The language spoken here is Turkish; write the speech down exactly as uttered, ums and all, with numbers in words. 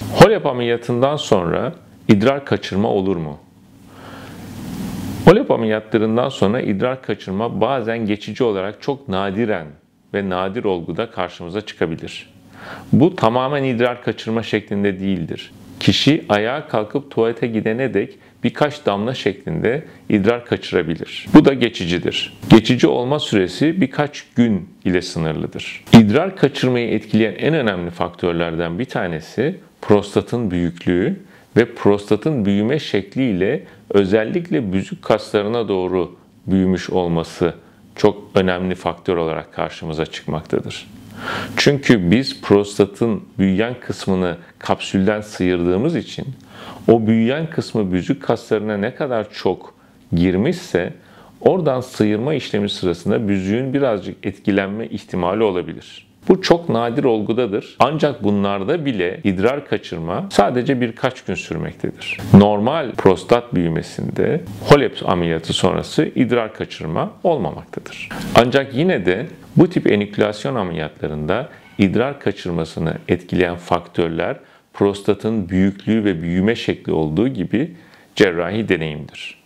HOLEP ameliyatından sonra idrar kaçırma olur mu? HOLEP ameliyatlarından sonra idrar kaçırma bazen geçici olarak çok nadiren ve nadir olguda karşımıza çıkabilir. Bu tamamen idrar kaçırma şeklinde değildir. Kişi ayağa kalkıp tuvalete gidene dek birkaç damla şeklinde idrar kaçırabilir. Bu da geçicidir. Geçici olma süresi birkaç gün ile sınırlıdır. İdrar kaçırmayı etkileyen en önemli faktörlerden bir tanesi prostatın büyüklüğü ve prostatın büyüme şekliyle özellikle büzük kaslarına doğru büyümüş olması çok önemli faktör olarak karşımıza çıkmaktadır. Çünkü biz prostatın büyüyen kısmını kapsülden sıyırdığımız için o büyüyen kısmı büzük kaslarına ne kadar çok girmişse oradan sıyırma işlemi sırasında büzüğün birazcık etkilenme ihtimali olabilir. Bu çok nadir olgudadır. Ancak bunlarda bile idrar kaçırma sadece birkaç gün sürmektedir. Normal prostat büyümesinde HOLEP ameliyatı sonrası idrar kaçırma olmamaktadır. Ancak yine de bu tip enikülasyon ameliyatlarında idrar kaçırmasını etkileyen faktörler prostatın büyüklüğü ve büyüme şekli olduğu gibi cerrahi deneyimdir.